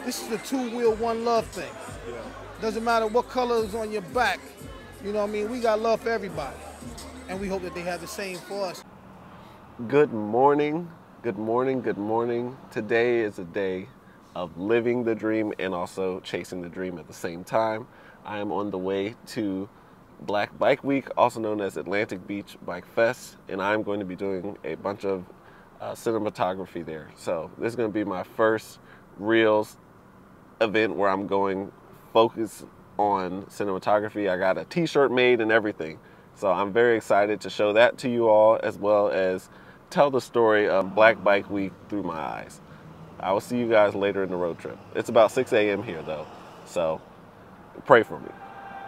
This is the two-wheel, one love thing. Yeah. Doesn't matter what color is on your back. You know what I mean? We got love for everybody. And we hope that they have the same for us. Good morning. Good morning. Good morning. Today is a day of living the dream and also chasing the dream at the same time. I am on the way to Black Bike Week, also known as Atlantic Beach Bike Fest, and I'm going to be doing a bunch of cinematography there. So this is going to be my first real event where I'm going focus on cinematography. I got a t-shirt made and everything. So I'm very excited to show that to you all, as well as tell the story of Black Bike Week through my eyes. I will see you guys later in the road trip. It's about 6 a.m. here though, so pray for me.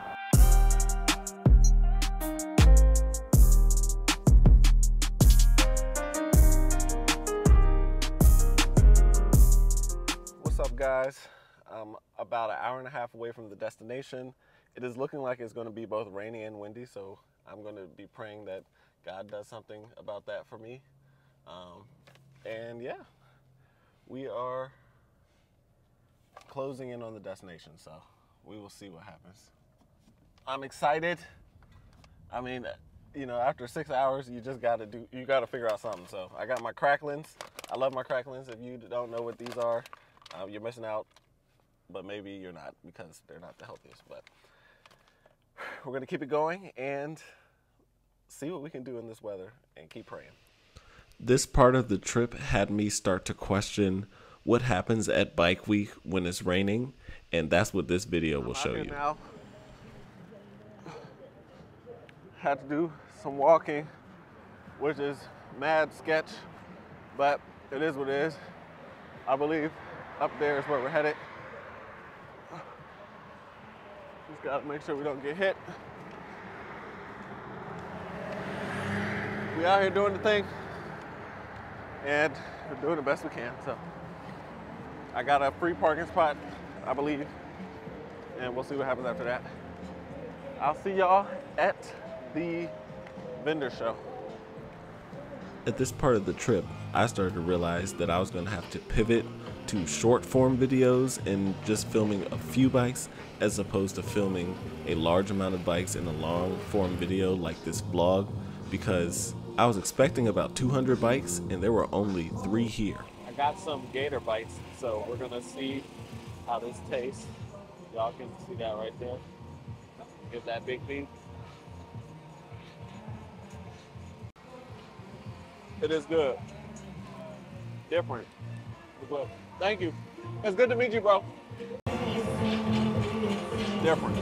What's up, guys? I'm about an hour and a half away from the destination. It is looking like it's going to be both rainy and windy, so I'm going to be praying that God does something about that for me. And yeah, we are closing in on the destination, so we will see what happens. I'm excited. I mean, you know, after 6 hours, you just got to figure out something. So I got my Cracklins. I love my Cracklins. If you don't know what these are, you're missing out, but maybe you're not because they're not the healthiest. But we're going to keep it going and see what we can do in this weather and keep praying. This part of the trip had me start to question what happens at Bike Week when it's raining, and that's what this video will show you. Now, had to do some walking, which is mad sketch, but it is what it is. I believe up there is where we're headed. Just gotta make sure we don't get hit. We out here doing the thing, and we're doing the best we can. So I got a free parking spot, I believe, and we'll see what happens after that. I'll see y'all at the vendor show. At this part of the trip, I started to realize that I was going to have to pivot to short form videos and just filming a few bikes as opposed to filming a large amount of bikes in a long form video like this vlog, because I was expecting about 200 bikes and there were only 3 here. I got some Gator bites, so we're gonna see how this tastes. Y'all can see that right there. Give that big beat. It is good. Different. Good. Thank you. It's good to meet you, bro. Different.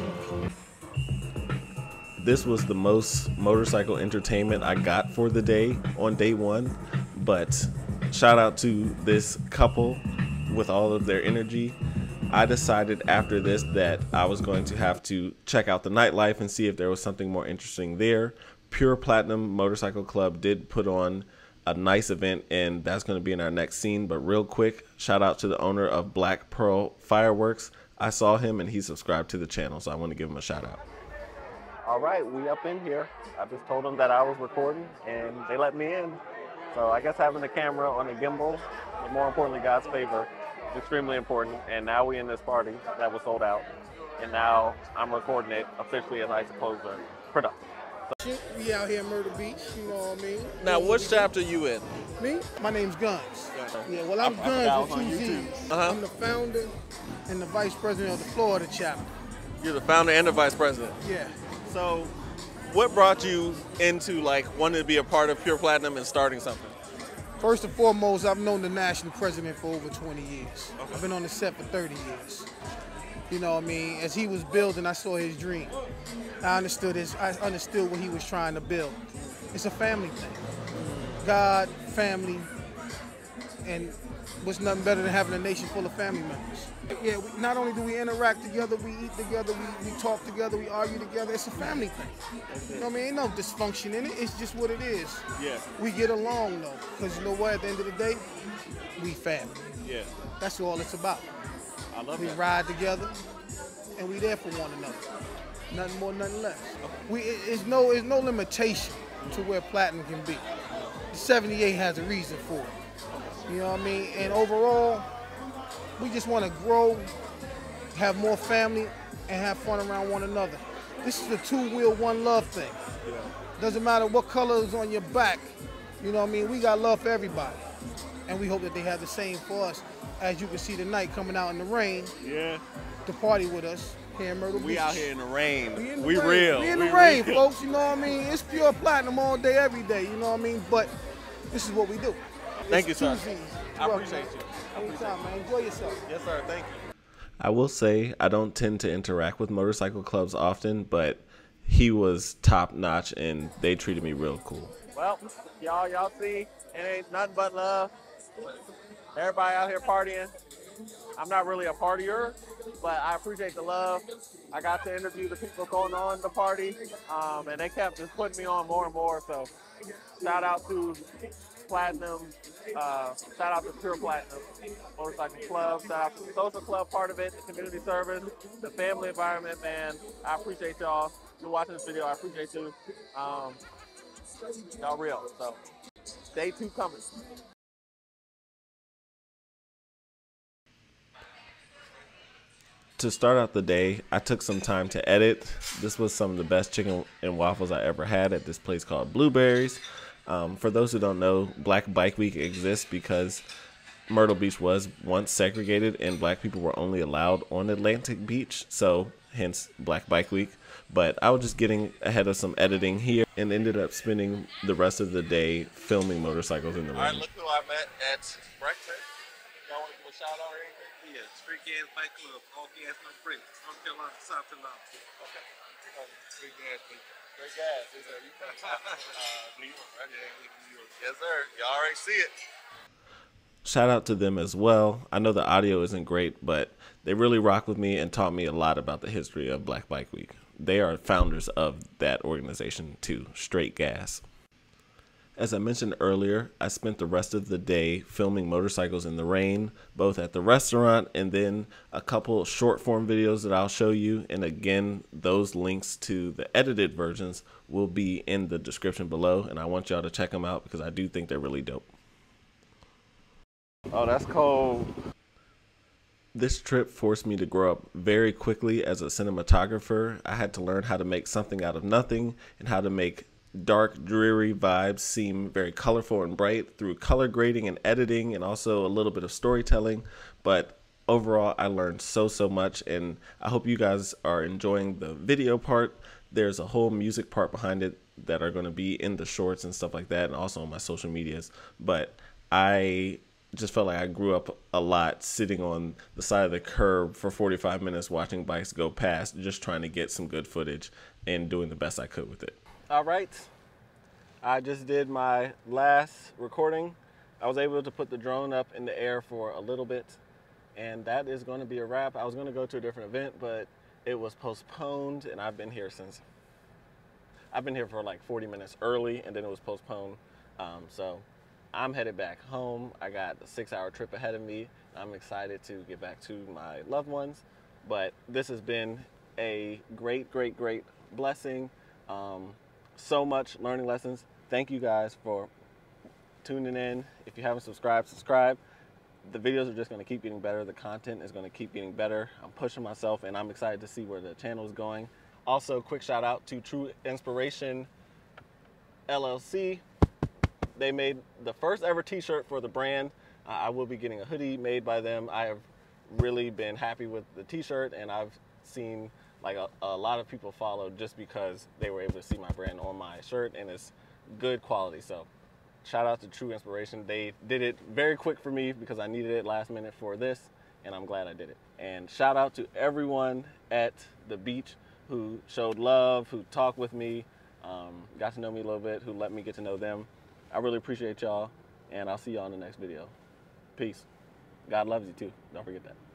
This was the most motorcycle entertainment I got for the day on day one, but shout out to this couple with all of their energy. I decided after this that I was going to have to check out the nightlife and see if there was something more interesting there. Pure Platinum Motorcycle Club did put on a nice event, and that's going to be in our next scene. But real quick, shout out to the owner of Black Pearl Fireworks. I saw him and he subscribed to the channel, so I want to give him a shout out. All right, we up in here. I just told them that I was recording and they let me in. So I guess having the camera on a gimbal, but more importantly, God's favor, is extremely important. And now we in this party that was sold out. And now I'm recording it officially as I suppose the production. We out here in Myrtle Beach, you know what I mean? Now, what chapter you in? Me? My name's Guns. Yeah, well, I'm Guns with 2 Z's. I'm the founder and the vice president of the Florida chapter. You're the founder and the vice president? Yeah. So, what brought you into wanting to be a part of Pure Platinum and starting something? First and foremost, I've known the national president for over 20 years. Okay. I've been on the set for 30 years. You know what I mean? As he was building, I saw his dream. I understood what he was trying to build. It's a family thing. God, family, and what's nothing better than having a nation full of family members. Yeah, not only do we interact together, we eat together, we talk together, we argue together. It's a family thing. You know what I mean? Ain't no dysfunction in it. It's just what it is. Yeah. We get along though, because you know what? At the end of the day, we family. Yeah. That's all it's about. I love we that. ride together, and we there for one another. Nothing more, nothing less. It's no limitation to where Platinum can be. The 78 has a reason for it. You know what I mean? And overall, We just want to grow, have more family, and have fun around one another. This is the two-wheel, one love thing. Yeah. Doesn't matter what color is on your back. You know what I mean? We got love for everybody. And we hope that they have the same for us. As you can see tonight, coming out in the rain. Yeah. To party with us here in Myrtle Beach. We out here in the rain. We real. We in the rain, folks. You know what I mean? It's pure platinum all day, every day. You know what I mean? But this is what we do. Thank you, sir. I Welcome, appreciate man. you. Anytime, man. Enjoy yourself. Yes, sir. Thank you. I will say I don't tend to interact with motorcycle clubs often, but he was top notch and they treated me real cool. Well, y'all see, it ain't nothing but love. Everybody out here partying. I'm not really a partier, but I appreciate the love. I got to interview the people going on the party, and they kept just putting me on more and more. So shout out to Platinum, shout out to Pure Platinum Motorcycle Club, shout out to the social club part of it, the community service, the family environment, man. I appreciate y'all. If you're watching this video, I appreciate you. Y'all real. So day 2 coming. To start out the day, I took some time to edit. This was some of the best chicken and waffles I ever had at this place called Blueberries. For those who don't know, Black Bike Week exists because Myrtle Beach was once segregated and black people were only allowed on Atlantic Beach, so hence Black Bike Week. But I was just getting ahead of some editing here and ended up spending the rest of the day filming motorcycles in the rain. All right, look who I met at breakfast. Y'all want to give a shout out or anything? Yeah, Street Gas Bike Club, all gas, no brakes, North Carolina, South Carolina. Okay. Street Gas, Street Gas. Yes, sir. You from New York, right? Yeah, New York. Yes, sir. Y'all already see it. Shout out to them as well. I know the audio isn't great, but they really rock with me and taught me a lot about the history of Black Bike Week. They are founders of that organization too, Straight Gas. As I mentioned earlier, I spent the rest of the day filming motorcycles in the rain, both at the restaurant and then a couple short form videos that I'll show you. And again, those links to the edited versions will be in the description below. And I want y'all to check them out because I do think they're really dope. Oh, that's cold. This trip forced me to grow up very quickly as a cinematographer. I had to learn how to make something out of nothing and how to make dark, dreary vibes seem very colorful and bright through color grading and editing and also a little bit of storytelling. But overall, I learned so much, and I hope you guys are enjoying the video part. There's a whole music part behind it that are going to be in the shorts and stuff like that, and also on my social medias. But I just felt like I grew up a lot sitting on the side of the curb for 45 minutes watching bikes go past, just trying to get some good footage and doing the best I could with it. All right, I just did my last recording. I was able to put the drone up in the air for a little bit, and that is going to be a wrap. I was going to go to a different event, but it was postponed, and I've been here for like 40 minutes early, and then it was postponed. So I'm headed back home. I got a 6-hour trip ahead of me. I'm excited to get back to my loved ones, but this has been a great blessing. So much learning lessons. Thank you guys for tuning in. If you haven't subscribed, subscribe. The videos are just going to keep getting better. The content is going to keep getting better. I'm pushing myself, and I'm excited to see where the channel is going. Also, quick shout out to True Inspiration LLC. They made the first ever t-shirt for the brand. I will be getting a hoodie made by them. I have really been happy with the t-shirt, and I've seen like a lot of people follow just because they were able to see my brand on my shirt, and it's good quality. So shout out to True Inspiration. They did it very quick for me because I needed it last minute for this, and I'm glad I did it. And shout out to everyone at the beach who showed love, who talked with me, got to know me a little bit, who let me get to know them. I really appreciate y'all, and I'll see y'all in the next video. Peace. God loves you too. Don't forget that.